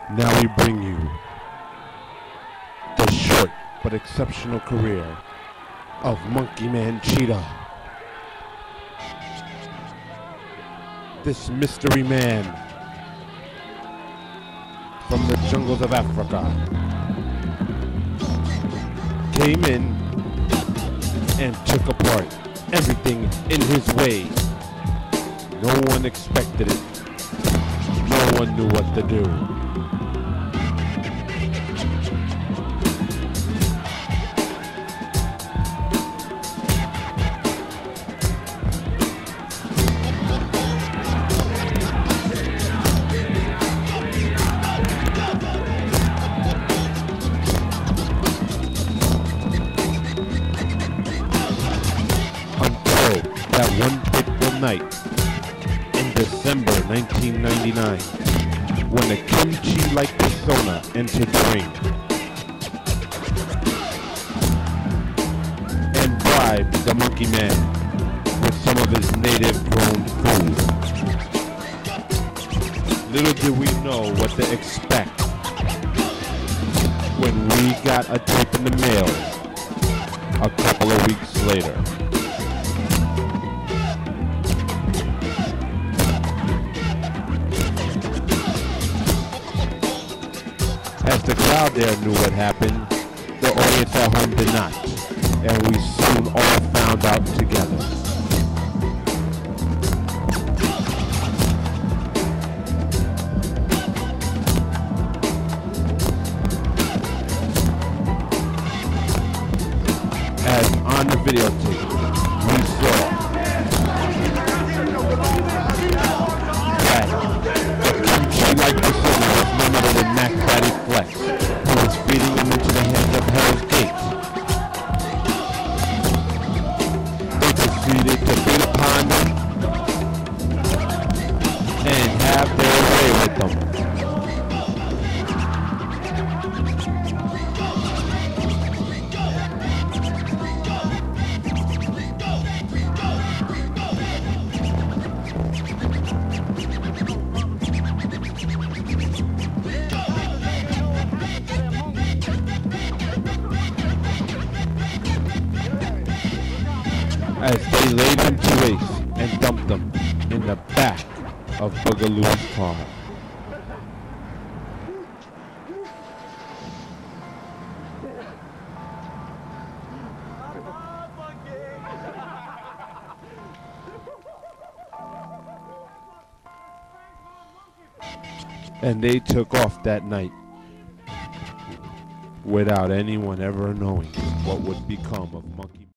Now we bring you the short but exceptional career of Monkeyman Cheetah. This mystery man from the jungles of Africa came in and took apart everything in his way. No one expected it. No one knew what to do. That one fateful night in December 1999, when a kimchi-like persona entered the ring and bribed the Monkeyman with some of his native-grown food. Little did we know what to expect when we got a tape in the mail a couple of weeks later. As the crowd there knew what happened, the audience at home did not, and we soon all found out together. As on the videotape, we saw that the kimchi-like persona was none other than Mac Fatty Flex, who was feeding him into the hands of Hell's Gate. They proceeded to beat upon them and have their way with them. As they laid them to waste and dumped them in the back of Boogaloo's car. And they took off that night without anyone ever knowing what would become of Monkey.